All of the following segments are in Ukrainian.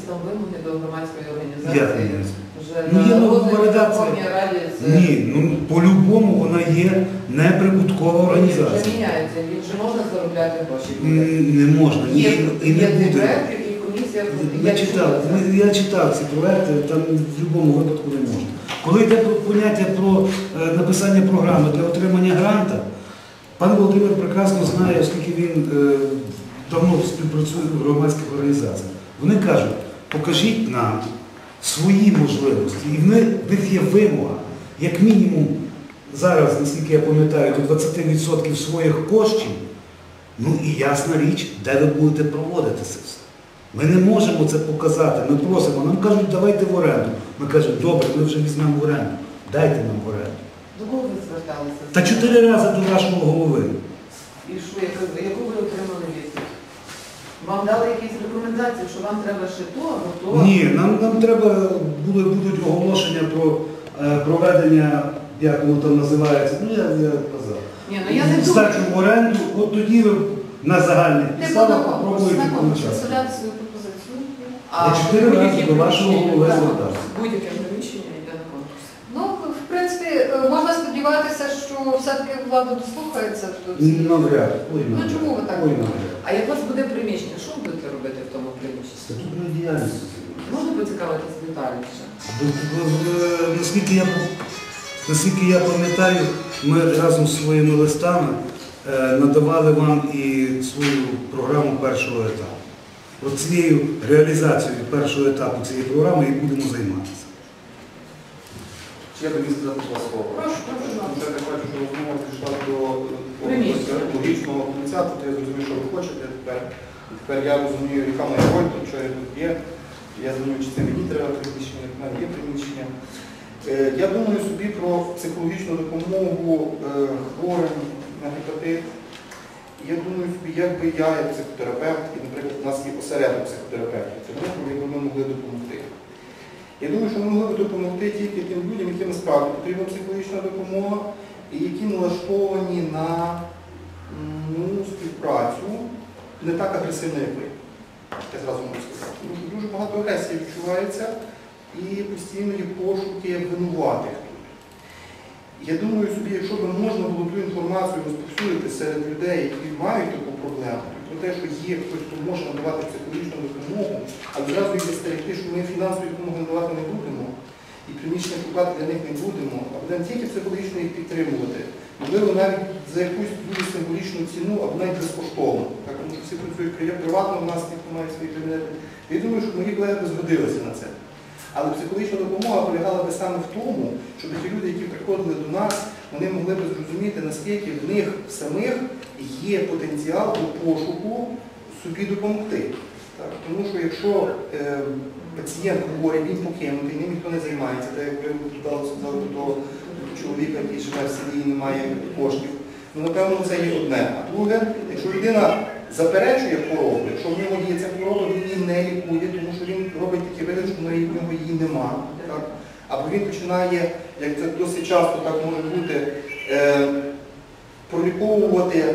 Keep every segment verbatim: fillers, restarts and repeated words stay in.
написав вимоги до громадської організації. Вже ну, на є розгляді редакція. Верховній Раді. Це... Ні, ну по-любому вона є неприбуткова організація. Вже міняється, він вже можна заробляти гроші. Не можна, ні, є, і не є буде. проєкти, і комісія... Я читав, я читав ці проекти, там в будь-якому випадку не можна. Коли йде поняття про е, написання програми для отримання гранта, пан Володимир прекрасно знає, оскільки він е, давно співпрацює в громадських організаціях. Вони кажуть, покажіть нам свої можливості, і в них, в них є вимога, як мінімум, зараз, наскільки я пам'ятаю, до двадцяти відсотків своїх коштів, ну і ясна річ, де ви будете проводити це все. Ми не можемо це показати, ми просимо, нам кажуть, давайте в оренду. Ми кажемо, добре, ми вже візьмемо в оренду, дайте нам в оренду. До кого ви зверталися? Та чотири рази до вашого голови. І що, яку, яку ви отримали відповідь? Вам дали якісь рекомендації, що вам треба ще то або то? Ні, нам, нам треба, будуть, будуть оголошення про е, проведення, як воно там називається, ну я, я казав. Ні, ну я не здачу в оренду, от тоді ви на загальних підставах попробуєте почати. почати. свою пропозицію. Я чотири рази до вашого голови звертався. Будь-яке приміщення йде на конкурс. Ну, в принципі, можна сподіватися, що все-таки влада дослухається до цієї. Навряд. Ой, Ну чому ви так? Ой, навряд. А як у вас буде приміщення, що ви будете робити в тому приміщенні? Статутної діяльності. Можна поцікавитися детальніше? Наскільки я, наскільки я пам'ятаю, ми разом з своїми листами е, надавали вам і свою програму першого етапу. От цією реалізацією першого етапу цієї програми і будемо займатися. Чи я тобі сказати два слова? Прошу, прошу. Тому що я так бачу, що розмова пішла до Приміщення. логічного кінця, то я зрозумів, що ви хочете тепер. І тепер я розумію, яка моя роль, то що я тут є. Я розумію, чи це мені треба приміщення, як в мене є приміщення. Е, Я думаю собі про психологічну допомогу е, хворим на гепатит. Я думаю собі, як би я, як психотерапевт, і, наприклад, у нас є осередок психотерапевтів, це тому, як би ми могли допомогти. Я думаю, що ми могли б допомогти тільки тим людям, яким насправді потрібна психологічна допомога, і які налаштовані на ну, співпрацю, не так агресивно, як ви. Я зразу можу сказати. Дуже багато агресії відчувається і постійно є пошуки винуватих тут. Я думаю собі, якщо б можна було ту інформацію розповсюдити серед людей, які мають таку проблему, про те, що є хтось, хто може надавати психологічну допомогу, але зразу їх застерегти, що ми фінансову допомогу надавати не будемо, і приміщення шукати для них не будемо, а будемо тільки психологічно їх підтримувати. Можливо, навіть за якусь дуже символічну ціну, або навіть безкоштовно. Так, тому що всі працюють приватно, у нас ніхто має свої кабінети. Я думаю, що мої колеги б згодилися на це. Але психологічна допомога полягала би саме в тому, щоб ті люди, які приходили до нас, вони могли б зрозуміти, наскільки в них самих є потенціал до пошуку собі допомогти. Так? Тому що якщо е, пацієнт хворий, він покинутий, ним ніхто не займається, так як ви додали сказали до чоловіка, який живе в селі і не має коштів, ну, напевно, це є одне. А друге, якщо людина заперечує хворобу, якщо в нього є ця хвороба, він її не лікує, тому що він робить такі вигляд, що в нього її нема. Так? Або він починає, як це досить часто так може бути, е, проліковувати е,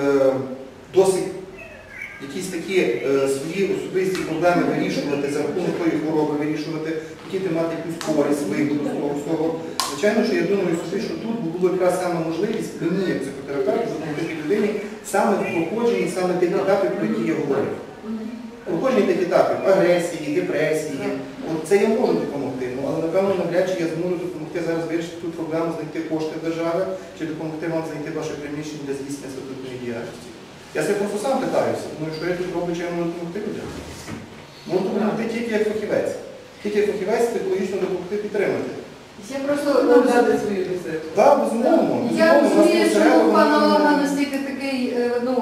досить якісь такі е, свої особисті проблеми вирішувати, за рахунок тої хвороби вирішувати, хотіти мати якусь користь, вигоду з того всього. Звичайно, що я думаю собі, що тут була якраз саме можливість мені, як психотерапевту, допомогти людині саме в проходженні саме тих етапів, про які я говорив. Проходження тих етапів агресії, депресії. От це я можу допомогти, ну, але напевно навряд чи я зможу допомогти зараз вирішити ту проблему, знайти кошти держави, чи допомогти вам знайти ваше приміщення для здійснення статутної діяльності. Я себе просто сам питаюся, тому що я тут роблю, чи я можу допомогти людям. Можу допомогти тільки як фахівець. Тільки як фахівець психологічно допомогти підтримати. Я просто Дати свою візитку. Так, безумовно. Я розумію, що пана Олега настільки такий, ну,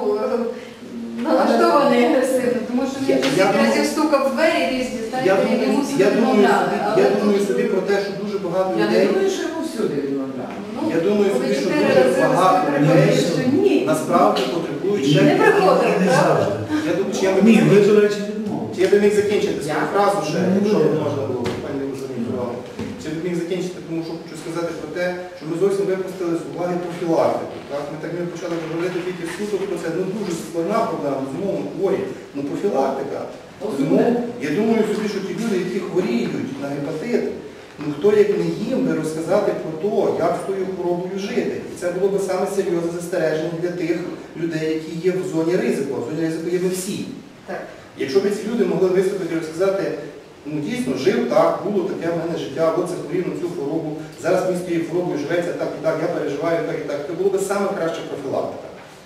налаштований агресивно, тому що він стільки разів стукав в двері різні, знаєте, і йому собі відмовляли. Я думаю собі про те, що дуже багато Я людей... не думаю, що йому всюди відмовляли. Я думаю собі, що дуже багато людей насправді потребують... Не приходили, правда? Я думаю, чи я Ні, ви, до речі, відмовили. Чи я би міг закінчити свою фразу ще, якщо б можна було, пані не розуміювали. Чи я б міг закінчити, тому що хочу сказати про те, що ми зовсім випустили з уваги профілактику. Так? Ми так не почали говорити тільки суто про це. Ну дуже складна проблема, безумовно, хворі. Ну профілактика. Тому я думаю собі, що ті Ну хто, як не їм, би розказати про те, як з тою хворобою жити. І це було б саме серйозне застереження для тих людей, які є в зоні ризику. А в зоні ризику є ми всі. Так. Якщо б ці люди могли виступити і розказати, ну дійсно, жив так, було таке в мене життя, от захворів на цю хворобу, зараз мені з тією хворобою живеться так і так, я переживаю так і так, це було б саме краща профілактика.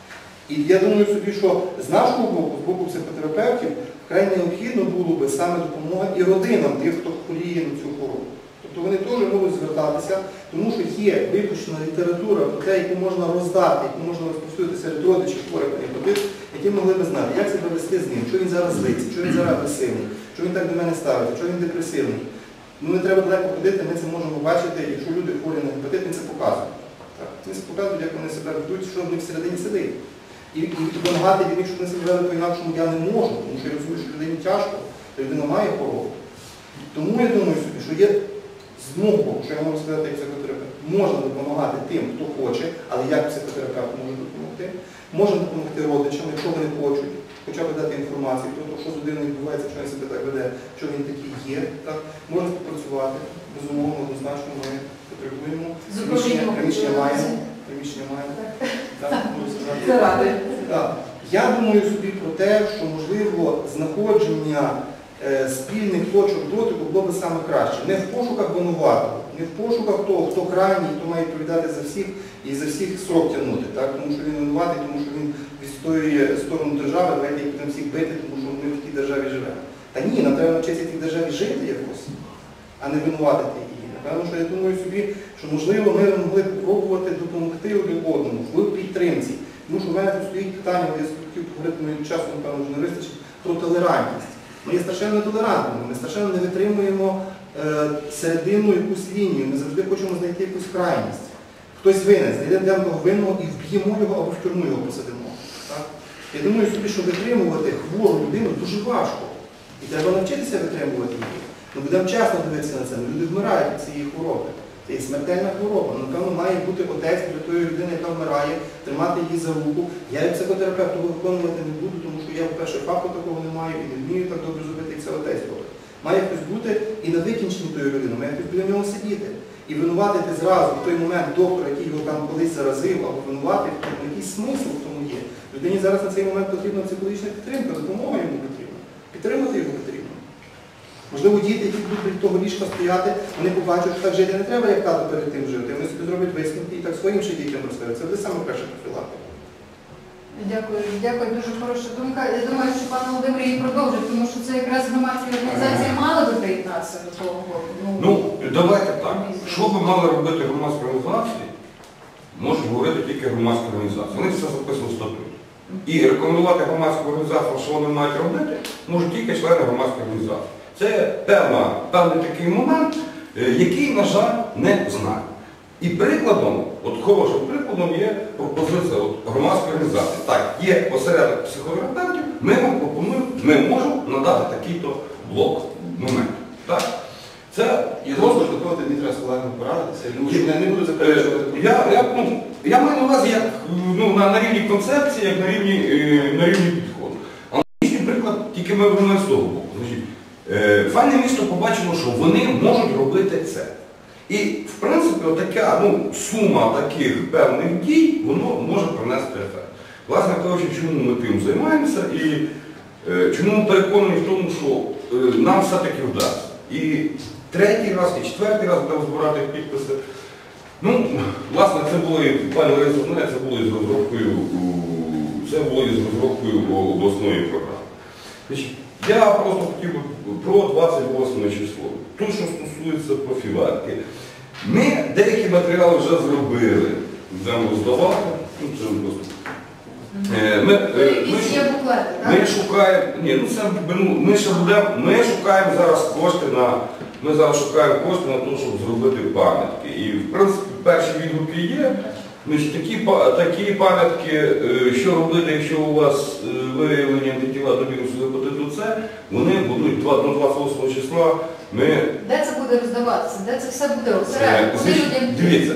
І я думаю собі, що з нашого боку, з боку психотерапевтів, вкрай необхідно було б саме допомога і родинам тих, хто хворіє на цю хворобу. Тобто вони теж можуть звертатися, тому що є випущена література про те, яку можна роздати, яку можна розповсюдити серед родичів хворих на гепатит, які могли б знати, як себе вести з ним, що він зараз злиться, що він зараз агресивний, що він так до мене ставиться, що він депресивний. Ну не треба далеко ходити, ми це можемо бачити, якщо люди хворі на гепатит, вони це показують. Так? Вони це показують, як вони себе ведуть, що в них всередині сидить. І, і допомагати від них, щоб вони себе вели по-інакшому, я не можу, тому що я розумію, що людині тяжко, людина має хворобу. Тому я думаю собі, що є з мого боку, що я можу сказати як психотерапевт, можна допомагати тим, хто хоче, але як психотерапевт може допомогти. Можна допомогти родичам, якщо вони хочуть, хоча б дати інформацію про те, що з людиною відбувається, що він себе так веде, що він такий є. Так? Можна співпрацювати, безумовно, однозначно ми потребуємо. Приміщення, приміщення маємо. Приміщення маємо. Так, можу сказати. Це ради. Так. Я думаю собі про те, що, можливо, знаходження е, спільних точок дотику було б саме краще. Не в пошуках винуватого, не в пошуках того, хто крайній, хто має відповідати за всіх і за всіх срок тягнути, так? Тому що він винуватий, тому що він відстоює сторону держави, давайте їх будемо всіх бити, тому що ми в тій державі живемо. Та ні, нам треба навчитися в тій державі жити якось, а не винуватити її. Напевно, що я думаю собі, що, можливо, ми могли б пробувати допомогти один одному, в підтримці. Тому що в мене тут стоїть питання, я хотів поговорити, мені часу, напевно, вже не вистачить, про толерантність. Ми є страшенно нетолерантними, ми страшенно не витримуємо е, серединну якусь лінію, ми завжди хочемо знайти якусь крайність. Хтось винен, знайдемо того винного і вб'ємо його або в тюрму його посадимо. Так? Я думаю собі, що витримувати хвору людину дуже важко. І треба навчитися витримувати її. Ми будемо чесно дивитися на це, люди вмирають від цієї хвороби. Це є смертельна хвороба. Напевно, має бути отець для тої людини, яка вмирає, тримати її за руку. Я як психотерапевт того виконувати не буду, тому що я, по-перше, факту такого не маю і не вмію так добре зробити, як це отець робить. Має хтось бути і на викінченні тої людини, має хтось біля нього сидіти. І винуватити зразу в той момент доктора, який його там колись заразив, або винувати, якийсь смисл в тому є. Людині зараз на цей момент потрібна психологічна підтримка, допомога йому потрібна. Підтримати його потрібно. Можливо, діти, які будуть від того ліжка стояти, вони побачать, що так жити не треба, як тато перед тим жити. Вони собі зроблять висновки і так своїм ще дітям розкажуть. Це буде саме краще профілактика. Дякую, дякую, дуже хороша думка. Я думаю, що пан Володимир її продовжить, тому що це якраз громадські організації мали би приєднатися до того. Ну, давайте так. Що би мали робити громадські організації, можуть говорити тільки громадські організації. Вони все записано в статуті. І рекомендувати громадським організаціям, що вони мають робити, можуть тільки члени громадських організацій. Це певна, певний такий момент, який, на жаль, не знає. І прикладом, от хорошим прикладом є пропозиція от, громадської організації. Так, є осередок психотерапевтів, ми вам пропонуємо, ми можемо надати такий-то блок момент. Так? Це І знову ж такого мені треба з колегами порадитися, тому що я не буду заперечувати. Я, я, ну, я маю на увазі як ну, на, на рівні концепції, як на рівні, е, на рівні підходу. Аналогічний приклад, тільки ми вернемо з того боку. Значить, е, файне місто побачило, що вони можуть робити це. І, в принципі, така ну, сума таких певних дій, воно може принести ефект. Власне кажучи, чому ми тим займаємося і е, чому ми переконані в тому, що е, нам все-таки вдасться. І третій раз, і четвертий раз будемо збирати підписи. Ну, власне, це було, і пані Лариса знає, це було із розробкою, це було із розробкою обласної програми. Значить, я просто хотів би про двадцять восьме число. Тут, що стосується профілактики. Ми деякі матеріали вже зробили, будемо роздавати. Ну, це просто. Ми, Якісь є буклети, так? Ми шукаємо, ні, ну це, ну, ми ще будемо, ми шукаємо зараз кошти на, ми зараз шукаємо кошти на те, щоб зробити пам'ятки. І, в принципі, перші відгуки є. Значить, такі, такі пам'ятки, що робити, якщо у вас виявлені антитіла до вірусу гепатиту С, вони будуть до двадцять восьмого числа. Ми... Де це буде роздаватися? Де це все буде? Осередку? Куди людям? Дивіться,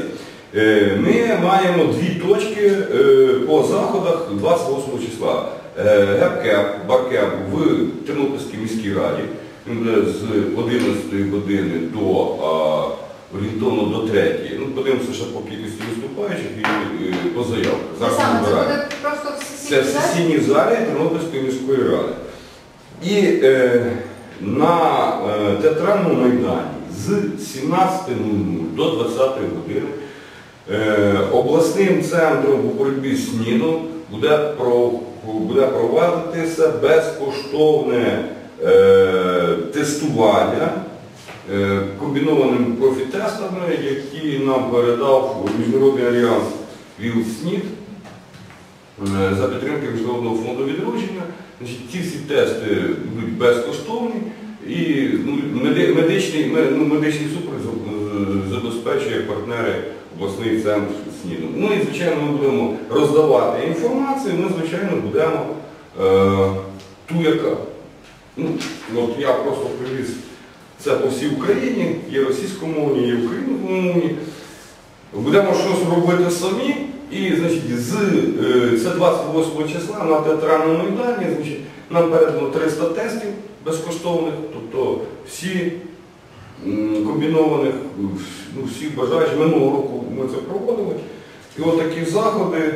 ми маємо дві точки по заходах двадцять восьмого числа. Гепкеп, Баркеп в Тернопільській міській раді. він буде з одинадцятої години до а, орієнтовно до третьої. Ну, подивимося ще по кількості виступаючих і е, по заявках. Це Зараз саме, це вибираємо. буде просто в Це в сесійній залі? сесійній залі Тернопільської міської ради. І е, на е, театральному майдані з сімнадцятої до двадцятої години е, обласним центром по боротьбі з СНІДом буде, про, буде провадитися безкоштовне е, тестування е, комбінованими профітестами, які нам передав Міжнародний альянс ВІЛ-СНІД за підтримки Міжнародного фонду відродження. Значить, ці всі тести будуть безкоштовні і ну, меди- медичний, ну, медичний супровід забезпечує партнери обласний центр СНІДу. Ну і, звичайно, ми будемо роздавати інформацію, ми, звичайно, будемо е, ту, яка. Ну, от я просто привіз це по всій Україні, є російськомовні, є українськомовні. Будемо щось робити самі. І, значить, з, це двадцять восьмого числа на театральному майдані, значить, нам передано триста тестів безкоштовних, тобто всі комбінованих, ну, всі бажаючі. Минулого року ми це проводили. І от такі заходи,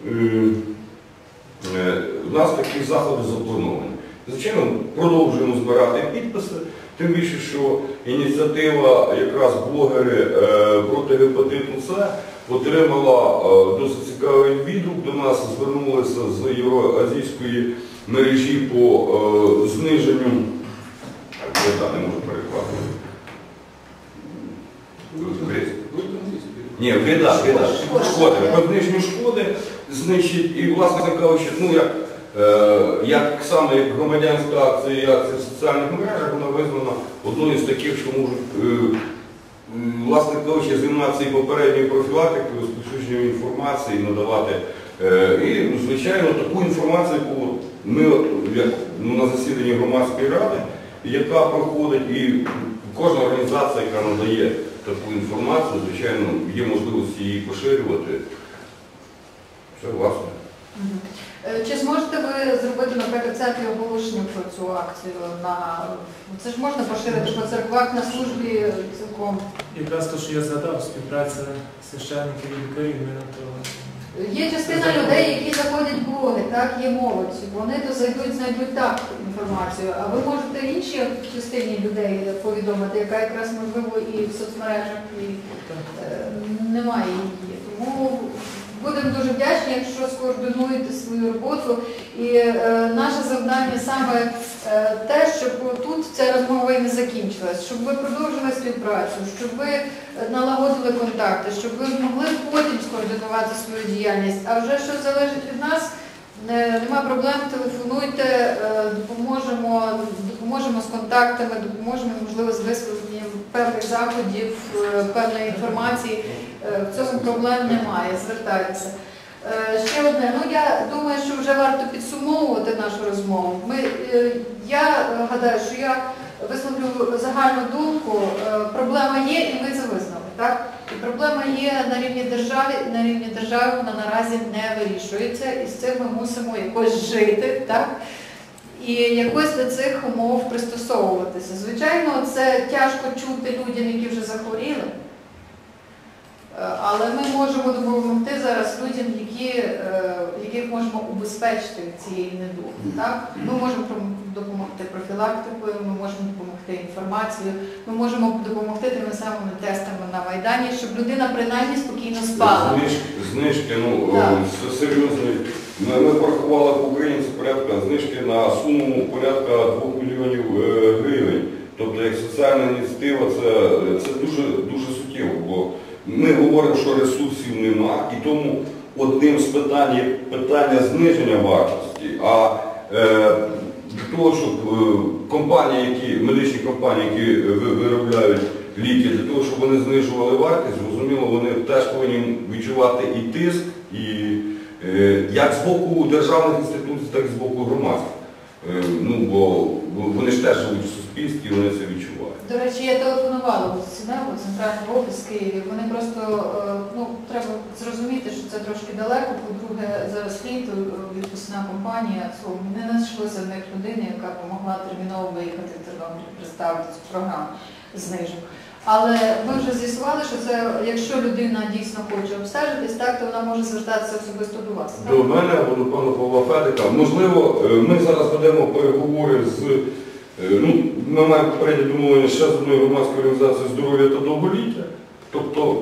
у нас такі заходи заплановані. Звичайно, продовжуємо збирати підписи, тим більше, що ініціатива якраз блогери проти гепатиту С отримала досить цікавий відгук. До нас звернулися з євроазійської мережі по зниженню, я не можу перекладати. Ні, вреда, вреда, шкоди, по зниженню шкоди, значить, і, власне кажучи, ну, як, як саме як громадянська акція і акція в соціальних мережах, вона визнана одною з таких, що можуть, власне кажучи, займатися і попередньою профілактикою, розповсюдженням інформації, надавати. І, звичайно, таку інформацію, яку ми як, ну, на засіданні громадської ради, яка проходить, і кожна організація, яка надає таку інформацію, звичайно, є можливість її поширювати. Все, власне. Чи зможете ви зробити, наприклад, церкві оголошення про цю акцію? На... Це ж можна поширити по церквах на службі цілком? Якраз те, що я згадав, співпраця священників і лікарів, ми на то... Є частина людей, які заходять в блоги, так, є молодь. Вони то зайдуть, знайдуть так інформацію. А ви можете іншій частині людей повідомити, яка якраз, можливо, і в соцмережах і, е, немає її. Тому будемо дуже вдячні, якщо скоординуєте свою роботу. І е, наше завдання саме е, те, щоб тут ця розмова і не закінчилась, щоб ви продовжили співпрацю, щоб ви налагодили контакти, щоб ви змогли потім скоординувати свою діяльність. А вже що залежить від нас, е, нема проблем, телефонуйте, е, допоможемо, допоможемо з контактами, допоможемо, можливо, з висвітленням певних заходів, е, певної інформації. В цьому проблем немає, звертайтеся. Ще одне, ну я думаю, що вже варто підсумовувати нашу розмову. Ми, я гадаю, що я висловлю загальну думку, проблема є і ми це визнали. Так? І проблема є на рівні держави, і на рівні держави вона наразі не вирішується, і з цим ми мусимо якось жити, так? І якось до цих умов пристосовуватися. Звичайно, це тяжко чути людям, які вже захворіли. Але ми можемо допомогти зараз людям, які, яких можемо убезпечити від цієї недуги. Так? Ми можемо допомогти профілактикою, ми можемо допомогти інформацією, ми можемо допомогти тими самими тестами на Майдані, щоб людина принаймні спокійно спала. Знижки, знижки ну, серйозні. Ми, ми порахували по Україні порядка знижки на суму порядка двох мільйонів гривень. Тобто як соціальна ініціатива це, це дуже, дуже суттєво. Бо ми говоримо, що ресурсів нема, і тому одним з питань є питання зниження вартості. А е, для того, щоб е, компанії, які, медичні компанії, які виробляють ліки, для того, щоб вони знижували вартість, зрозуміло, вони теж повинні відчувати і тиск, і е, як з боку державних інституцій, так і з боку громадських. Е, ну, бо вони ж теж живуть в суспільстві, вони це відчувають. До речі, я телефонувала в ЦНЕВ, центральний офіс в Києві. Вони просто, е, ну, треба зрозуміти, що це трошки далеко. По-друге, зараз літо, е, відпускна компанія, то не знайшлося в них людини, яка б могла терміново виїхати в Тернопіль, представити цю програму знижок. Але ми вже з'ясували, що це, якщо людина дійсно хоче обстежитись, так, то вона може звертатися особисто до вас. Так? До мене або до пана Павла Федика. Можливо, ми зараз ведемо переговори з, ну, ми маємо попереднє домовлення ще з одною громадською організацією здоров'я та довголіття. Тобто,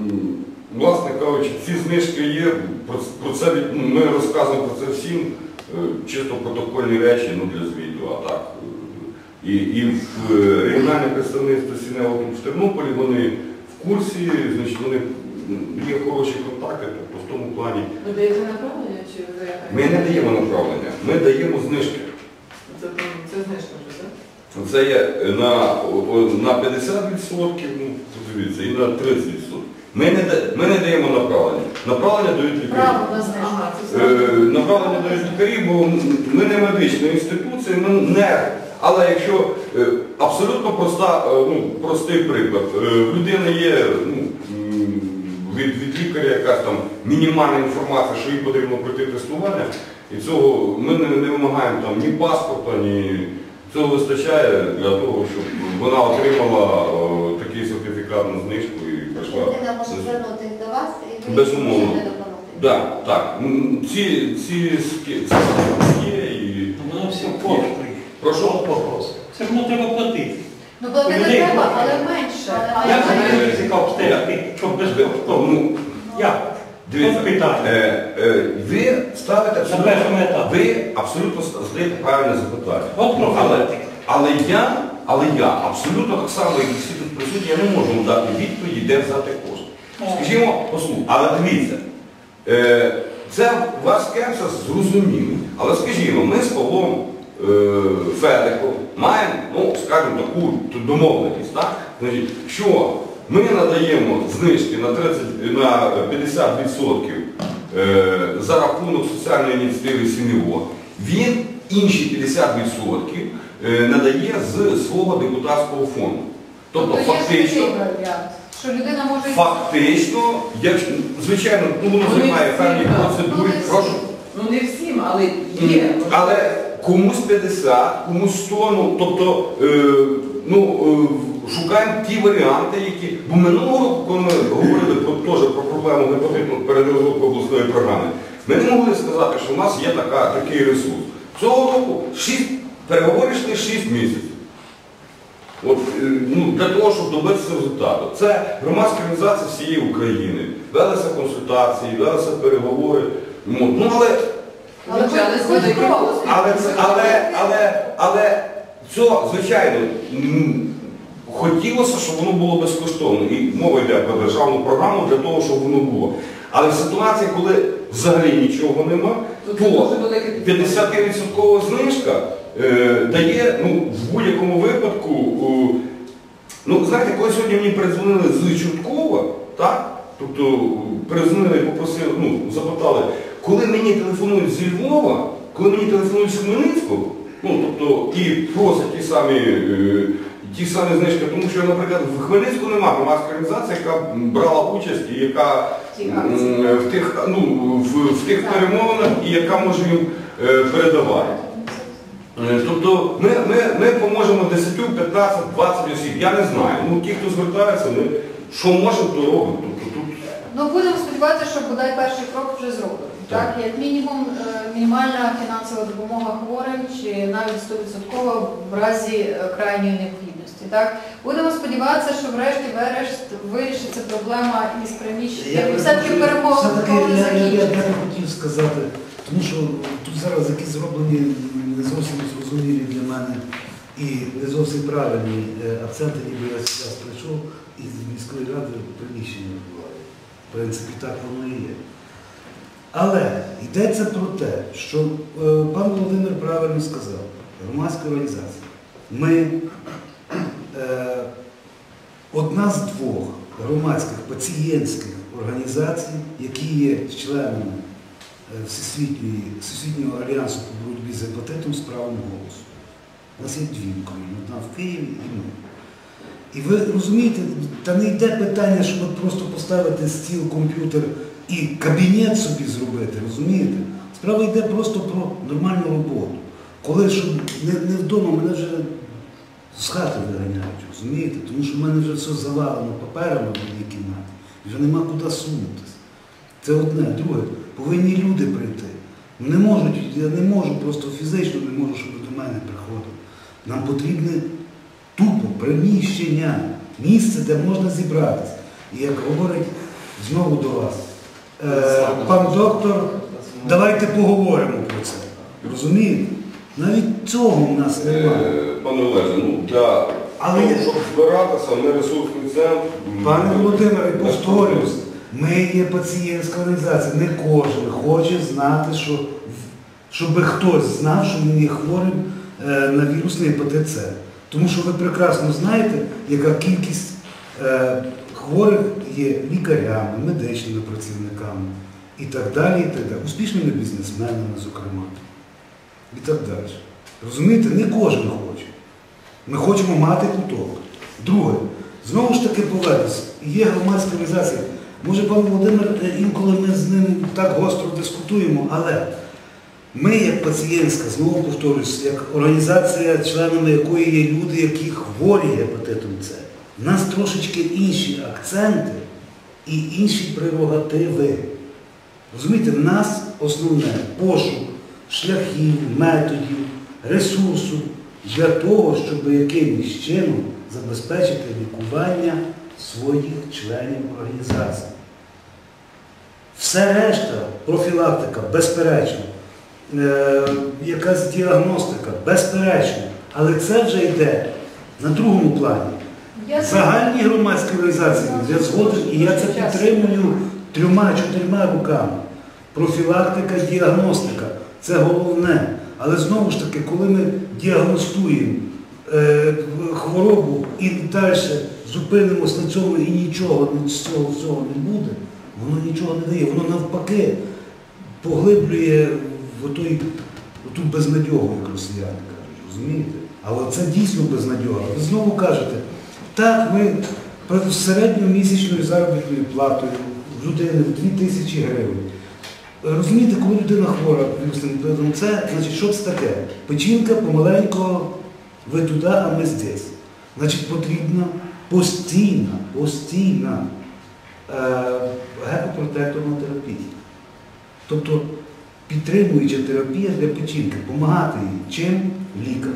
власне кажучи, ці знижки є, про це, ми розказуємо про це всім, чисто протокольні речі, ну, для звіту, а так. І, і в регіональне представництво СІНЕО в Тернополі, вони в курсі, значить, вони є хороші контакти, тобто в тому плані. Ви даєте направлення чи ви? Ми не даємо направлення, ми даємо знижки. Це, це знижка вже, так? Це є на, на п'ятдесят відсотків, ну, подивіться, і на тридцять відсотків. Ми не, ми не даємо направлення. Направлення дають лікарі. Право на знижку. Ага, це Е, направлення дають лікарі, бо ми не медична інституція, ми не. Але якщо е, абсолютно проста, е, ну, простий приклад, е, в людини є, ну, від, від лікаря якась там мінімальна інформація, що їй потрібно пройти тестування, і цього ми не, не вимагаємо там ні паспорта, ні цього вистачає для того, щоб вона отримала о, такий сертифікат на знижку і прийшла. Людина може звернутися до вас і ви Безумовно. можете допомогти. Да, так, м, ці, ці, ски- ці ски є і... Воно все коштує. Прошу? Вопрос. Все одно треба платити. Ну, платити Людей треба, платити. але менше. Але Як менше. це ризика обстежити, щоб безкоштовно? Ну, Як? дивіться, От питання. е, е, ви ставите На першому абсолютно, етапі. ви абсолютно задаєте правильне запитання. От але, профілактика. але я, але я абсолютно так само, як і всі тут присутні, я не можу дати відповіді, де взяти кошти. Скажімо, послухайте, але дивіться, е, це ваш скепсис зрозумілий. Але скажімо, ми з Павлом е, Федиком маємо, ну, скажімо, таку домовленість, так? Значить, що ми надаємо знижки на, тридцять, на п'ятдесят відсотків е, за рахунок соціальної ініціативи СІНЕО. Він інші п'ятдесят відсотків е, надає з свого депутатського фонду. Тобто, Тобто є фактично, такий варіант, що людина може... фактично, якщо, звичайно, ну, воно Ну, займає не певні всі, так. процедури. Ну, не всі. Прошу. Ну не всім, але є. Але комусь п'ятдесят, комусь сто, ну, тобто, е, ну, е, шукаємо ті варіанти, які... Бо минулого року, коли ми говорили про, теж про проблему гепатиту перед розробкою обласної програми, ми не могли сказати, що в нас є така, такий ресурс. Цього року шість, переговори йшли шість місяців. От, е, ну, для того, щоб добитися результату. Це громадська організація всієї України. Велися консультації, велися переговори. Ну, ну, але Але Почалися хоч деякі пробуйте. послуги. Але, це- але, але, але це, звичайно, м, хотілося, щоб воно було безкоштовно. І мова йде про державну програму для того, щоб воно було. Але в ситуації, коли взагалі нічого нема, Тут це то дуже велике п'ятдесят відсоткова знижка е, дає, ну, в будь-якому випадку, е, ну, знаєте, коли сьогодні мені передзвонили з Чорткова, так? Тобто передзвонили і попросили, ну, запитали, коли мені телефонують зі Львова, коли мені телефонують з Хмельницького, ну, тобто і просять ті самі, е, ті самі знижки, тому що, наприклад, в Хмельницьку немає громадської організації, яка брала участь і яка Ті м, акції. в тих, ну, в, в тих перемовинах і яка може їм е, передавати. Е, Тобто ми, ми, ми поможемо десять, п'ятнадцять, двадцять осіб, я не знаю. Ну, ті, хто звертається, ми що можемо, то робимо. Тобто, тут... Ну, будемо сподіватися, що бодай перший крок вже зроблений. Так, як мінімум, е, мінімальна фінансова допомога хворим чи навіть сто відсотків в разі е, крайньої необхідності. Так, будемо сподіватися, що врешті-решт вирішиться проблема із приміщенням. І все-таки перемоги Все-таки я, я, я, я закінчиться. би хотів сказати, тому що тут зараз якісь зроблені не зовсім зрозумілі для мене і не зовсім правильні е, акценти, ніби я зараз прийшов і з міської ради приміщення відбуваю. В принципі, так воно і є. Але йдеться про те, що е, пан Володимир правильно сказав, громадська організація. Ми е, одна з двох громадських пацієнтських організацій, які є членами е, Всесвітньої, Всесвітнього альянсу по боротьбі з гепатитом з правом голосу. У нас є дві України, одна в Києві і ми. І ви розумієте, та не йде питання, щоб от просто поставити стіл, комп'ютер і кабінет собі зробити, розумієте? Справа йде просто про нормальну роботу. Коли щоб не, не вдома, мене вже з хати виганяють, розумієте? Тому що в мене вже все завалено паперами в одній кімнаті. Вже нема куди сунутися. Це одне. Друге, повинні люди прийти. Не можуть, я не можу, просто фізично не можу, щоб до мене приходили. Нам потрібне тупо приміщення, місце, де можна зібратися. І як говорить знову до вас, е, пан доктор, давайте поговоримо про це. Розумієте? Навіть цього в нас немає. Е, Пане Олеже, ну для Але того, я- щоб збиратися, ми ресурсний центр. Пане Володимире, повторюсь, ми є пацієнтська організація, не кожен хоче знати, що, щоб хтось знав, що він є хворим е, на вірусний гепатит С. Тому що ви прекрасно знаєте, яка кількість е, хворих є лікарями, медичними працівниками і так далі, і так далі. Успішними бізнесменами, зокрема. І так далі. Розумієте, не кожен хоче. Ми хочемо мати куток. Друге, знову ж таки поведеться, є громадська організація. Може, пан Володимир, інколи ми з ним так гостро дискутуємо, але ми, як пацієнтська, знову повторюсь, як організація, членами якої є люди, які хворі гепатитом С, у нас трошечки інші акценти і інші прерогативи. Розумієте, в нас основне пошук шляхів, методів, ресурсу для того, щоб якимось чином забезпечити лікування своїх членів організації. Все решта, профілактика, безперечно, е, якась діагностика, безперечно, але це вже йде на другому плані. Я Загальні громадські організації, я згоден, і я це підтримую трьома-чотирма руками. Профілактика, діагностика – це головне. Але знову ж таки, коли ми діагностуємо е, хворобу і далі зупинимось на цьому і нічого з цього всього не буде, воно нічого не дає. Воно навпаки поглиблює в отой, оту безнадьогу, як росіяни кажуть, розумієте? Але це дійсно безнадьога. Ви знову кажете, так, ми з середньомісячною заробітною платою в людини в дві тисячі гривень. Розумієте, коли людина хвора вірусним гепатитом С, значить, що це таке? Печінка помаленько, ви туди, а ми здесь. Значить, потрібна постійна, постійна е, гепопротекторна терапія. Тобто підтримуюча терапія для печінки, допомагати їй. Чим? Лікар.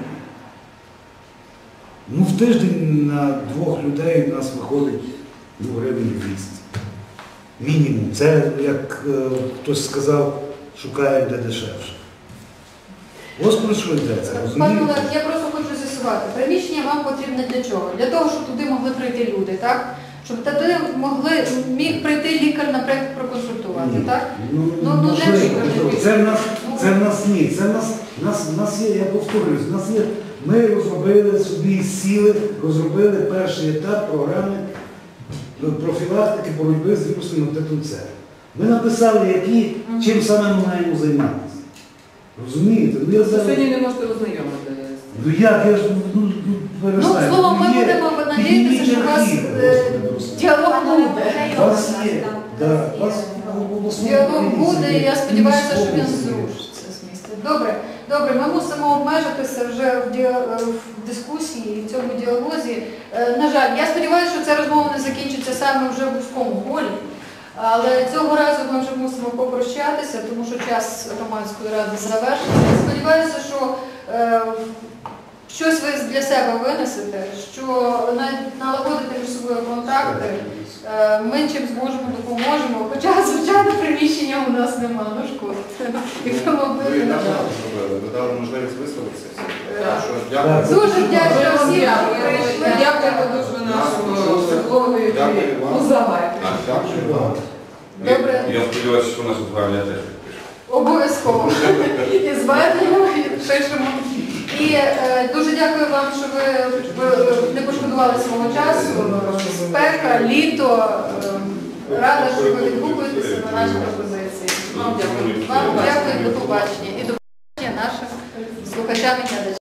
Ну, в тиждень на двох людей у нас виходить ну, гривень двісті. Мінімум. Це, як е, хтось сказав, шукають де дешевше. Ось про що йдеться, Пане розумієте? Олег, я просто хочу з'ясувати. Приміщення вам потрібне для чого? Для того, щоб туди могли прийти люди, так? Щоб туди могли, міг прийти лікар, наприклад, проконсультувати, Ні. так? Ну, Ну, ну, можливо, для чого? можливо. Це в нас, це в нас ні. Це в нас, нас, нас є, я повторююсь, в нас є, ми розробили собі, сіли, розробили перший етап програми профілактики боротьби з вірусним гепатитом С. Ми написали, які, чим саме ми маємо займатися. Розумієте? Ну, я зараз... Сьогодні не можете ознайомити. Ну як, я ж, ну, ну, Ну, перестань. словом, ми Є- будемо надіятися, що у вас підніміть е, архів просто. діалог буде. У вас є, да, у вас в обласному Діалог комісії буде, і є, я сподіваюся, і що він міському є. зрушиться з місця. Добре, добре, ми мусимо обмежитися вже в, діа- в дискусії, в цьому діалозі. Е, На жаль, я сподіваюся, що ця розмова не закінчиться саме вже в вузькому колі. Але цього разу ми вже мусимо попрощатися, тому що час громадської ради завершений. Я сподіваюся, що е, щось ви для себе винесете, що на- налагодите між собою контакти. Е, Ми чим зможемо, допоможемо. Хоча, звичайно, приміщення у нас нема, ну шкода. Якщо ми Ви могли, нам на жаль. зробили, ви дали можливість висловитися. Так. Що, дякую. Дуже вдячна всім, хто прийшли. Дякуємо дуже нашому психологові Дякую вам. Музагай. Дякую вам. Добре. Я сподіваюся, що наша звернення теж підпише. Обов'язково. І звернемо, і пишемо. І е, дуже дякую вам, що ви, ви не пошкодували свого часу. Спека, літо. Е, рада, що ви відгукуєтеся на наші пропозиції. Вам дякую. Вам дякую, до побачення. І до побачення нашим слухачам і глядачам.